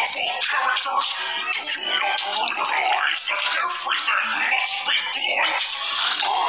characters, do you not realize that everything must be blunt?